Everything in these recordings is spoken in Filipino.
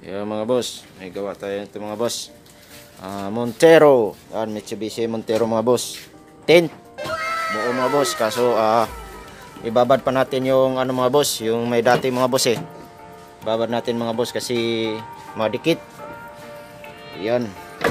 Yan mga boss, may gawa tayo ito mga boss. Montero, yan Mitsubishi Montero mga boss. Tint, buo mga boss. Kaso ibabad pa natin yung ano mga boss, yung may dati mga boss eh. Babad natin mga boss kasi madikit. Yan.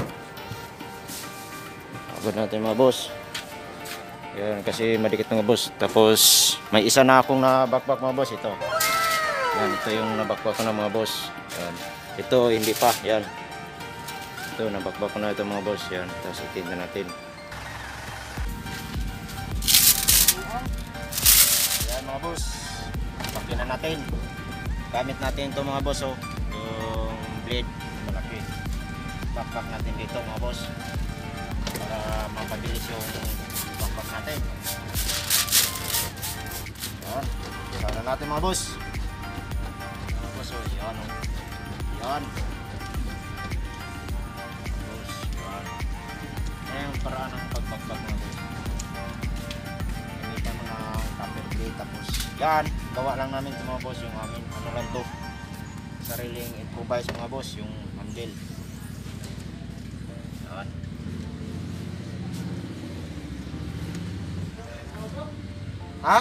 Babad natin mga boss. Yan kasi madikit mga boss. Tapos may isa na akong nabakbak mga boss ito. Yan, ito yung nabakbak ko na mga boss. Yan. Ito hindi pa, yan. Ito nabakbak ko na ito mga boss, yan. Tapos itinda natin. Yan mga boss. Bakyan na natin. Gamit natin ito mga boss, oh. Yung blade malaki. Bakbak natin dito mga boss. Para mapabilis yung bakbak natin. Yan. Sana natin mga boss. Mga boss, oh. Yan, oh. Yan. Tapos, yan. Ayan yung paraan ng pagbakbak mga boss. Gamitan mo ng copper blade. Tapos, yan. Gawa lang namin ito mga boss. Yung amin, ano lang to. Sariling improvise mga boss. Yung handle. Yan. Ha?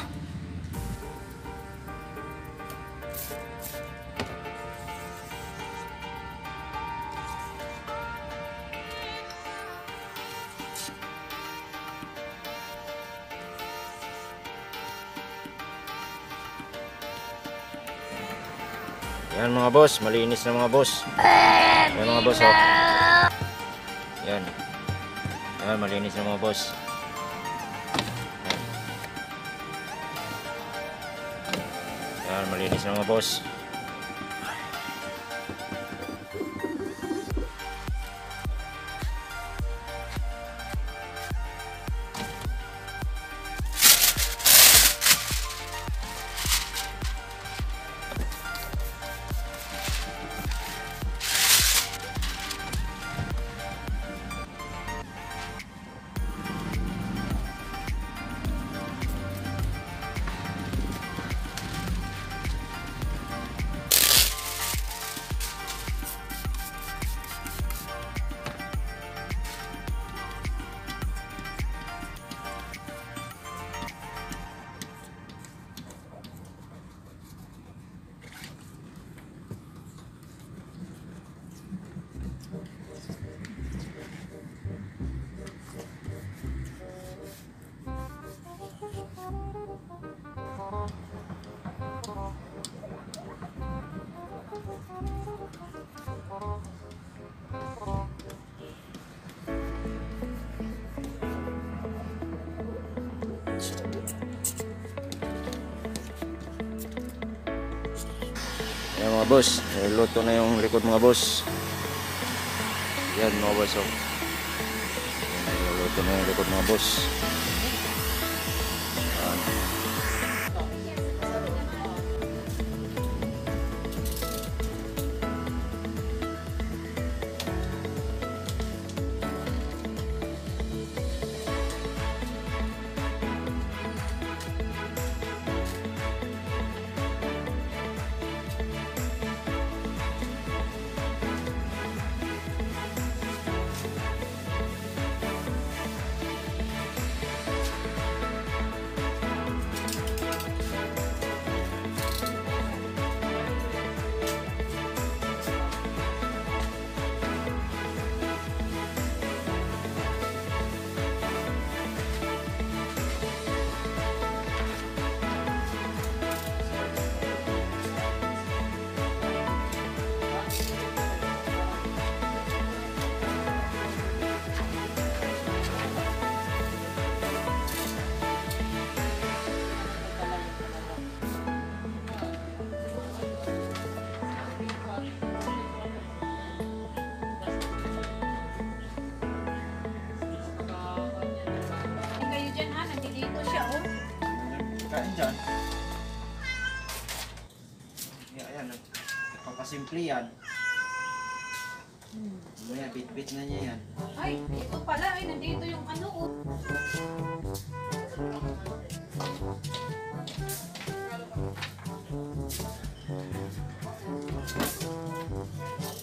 Yan mga boss, malinis na mga boss. Yan mga boss, oh. Yan. Yan, malinis na mga boss. Yan, malinis na mga boss. Yan mga boss, luto na yung likod mga boss. Yan mga boss, oh. Luto na yung likod mga boss. Yan. Kain dyan. Ayan, pangkasimple yan. Mamaya bit-bit na niya yan. Ay, ito pala. Ay, nandito yung ano. Oh.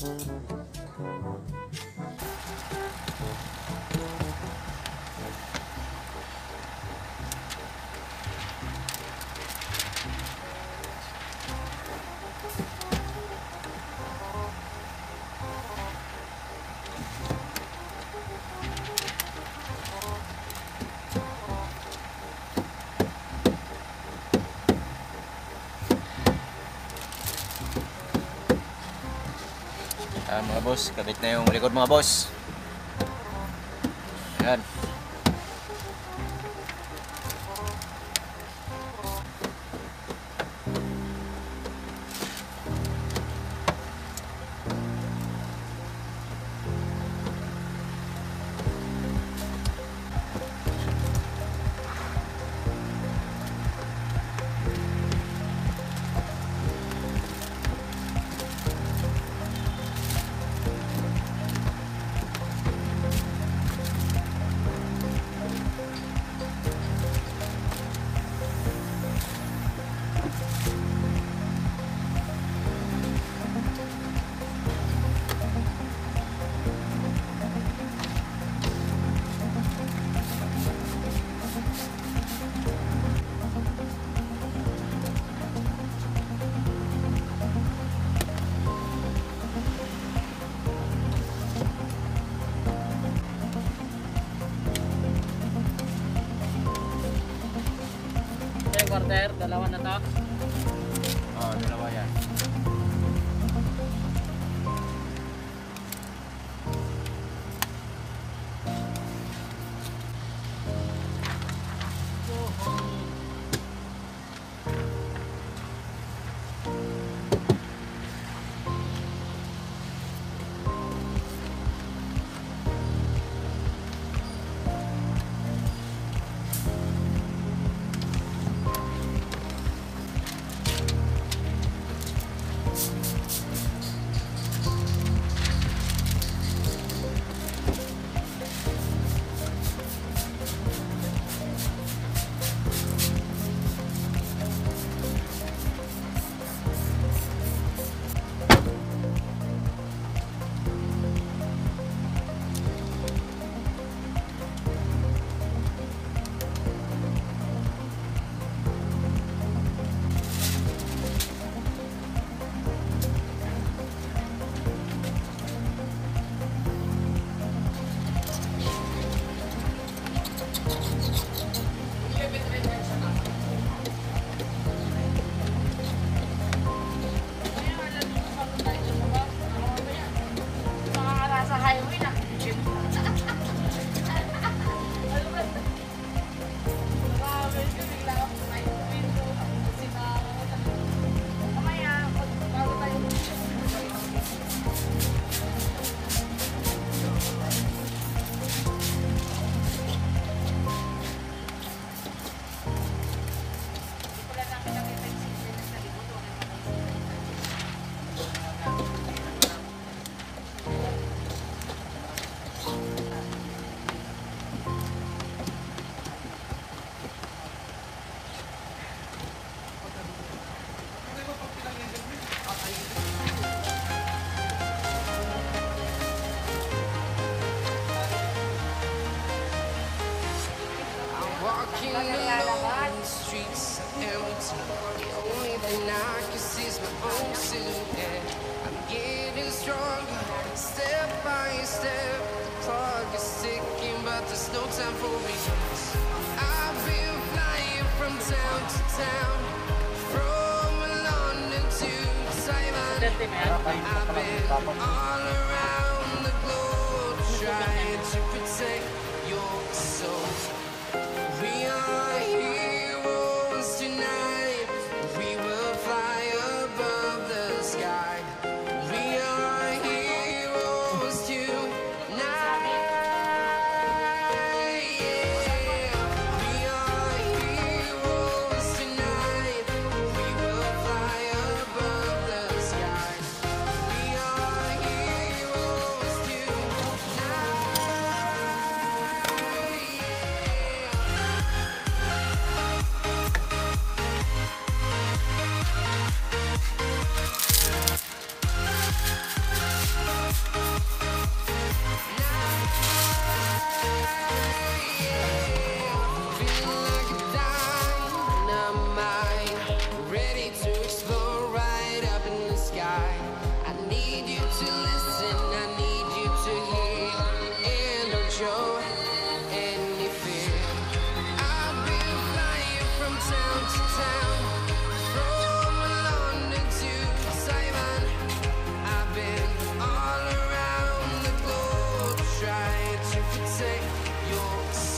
Ayan mga boss, kabit na yung likod mga boss. Ayan. Quarter, dalawa na to. Oh, dalawa yan. Sa highway na. Walking alone, the streets are empty. The only thing I can see is my own silhouette. I'm getting stronger, step by step. The clock is ticking, but there's no time for me. I've been flying from town to town, from London to Taiwan. I've been all around the globe trying to protect your soul. We are heroes tonight. We will fly above the sky. We are heroes tonight. Yeah. We are heroes tonight. We will fly above the sky. We are heroes tonight.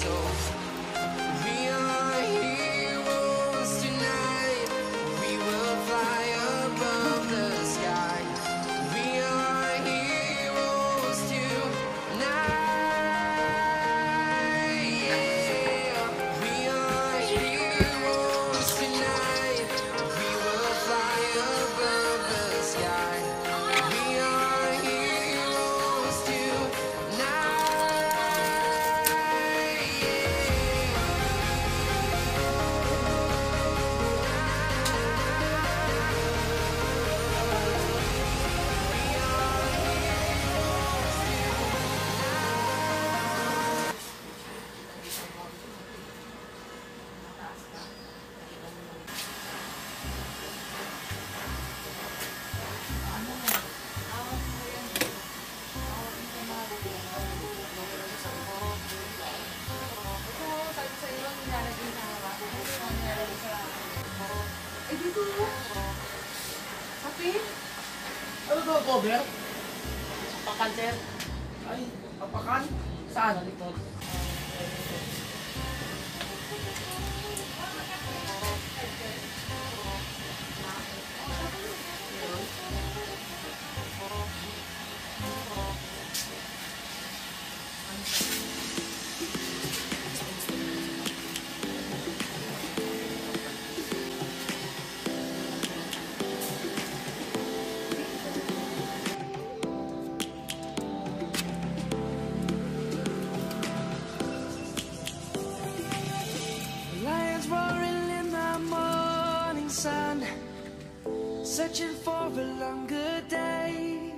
souls. We are heroes tonight. We will fly above the sky. We are heroes tonight. Yeah. We are heroes tonight. We will fly above the sky. We are heroes tonight. Eh, dito. Sapi? Ano to, cover? Pakan, sir. Ay, apakan? Saan? Sa likod. Lions roaring in the morning sun, searching for a longer day.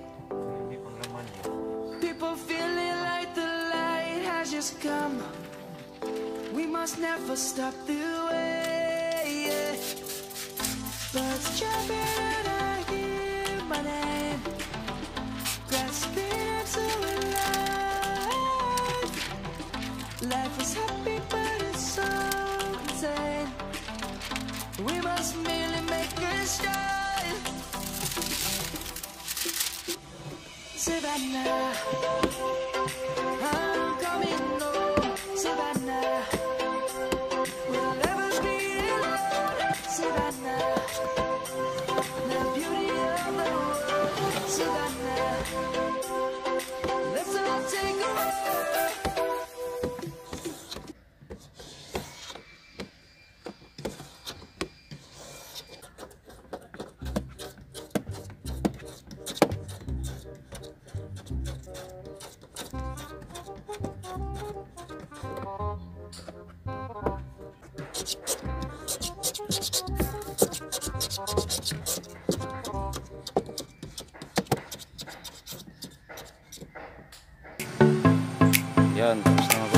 People feeling like the light has just come. We must never stop the way. Yeah. Birds jumping and I hear my name, grasping into life. Life is happy, but it's so insane. We must merely make a start. Savannah, I'm coming home. Savannah, we'll never be alone. Savannah, the beauty of the world. Savannah, let's all take a walk. Yan, tapos na mga